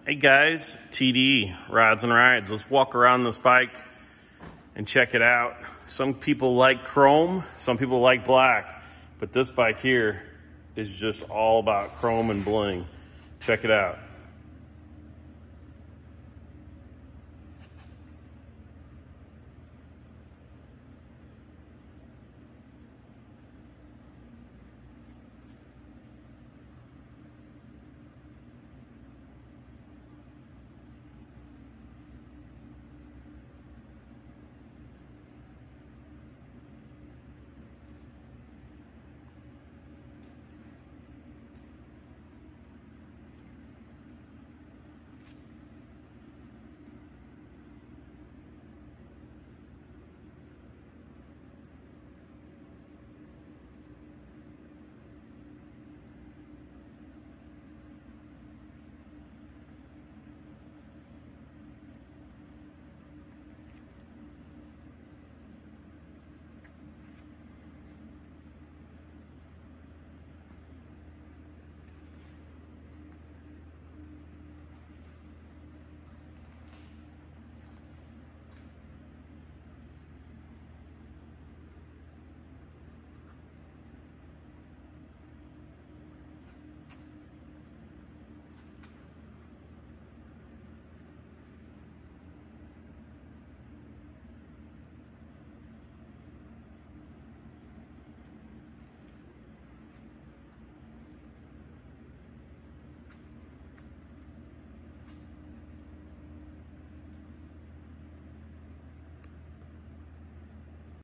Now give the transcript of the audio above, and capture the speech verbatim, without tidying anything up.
Hey guys, T D, Rods and Rides. Let's walk around this bike and check it out. Some people like chrome, some people like black, but this bike here is just all about chrome and bling. Check it out.